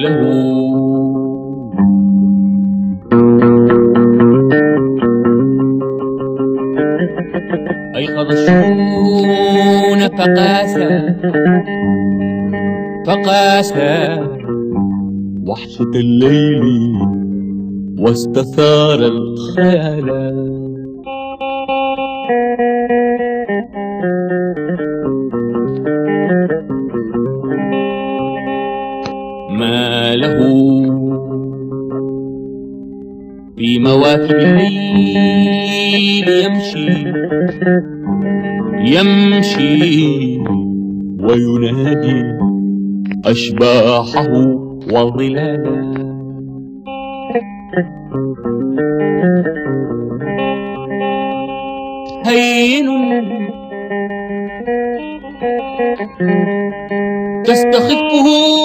له أيقظ الشؤون فقاسى وحشة الليل واستثار الخيال. ما له في مواكب الليل يمشي وينادي أشباحه وظلالا. هين تستخفه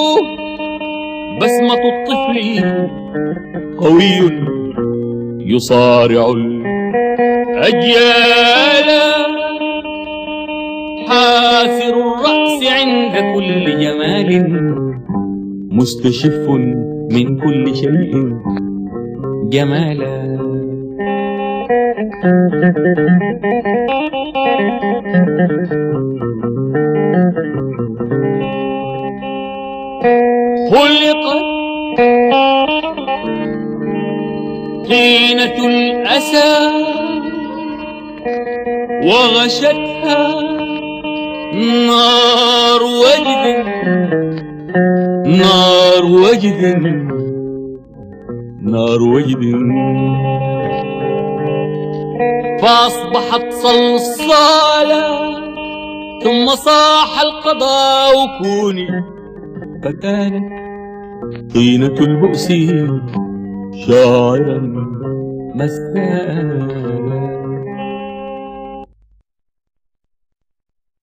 بسمة الطفل، قوي يصارع الأجيال، حافر الرأس عند كل جمال، مستشف من كل شيء جمالا. خلقت طينة الأسى وغشتها نار وجد فأصبحت صلصالا. ثم صاح القضاء كوني، فكانت طينة البؤس شاعرا مسالا.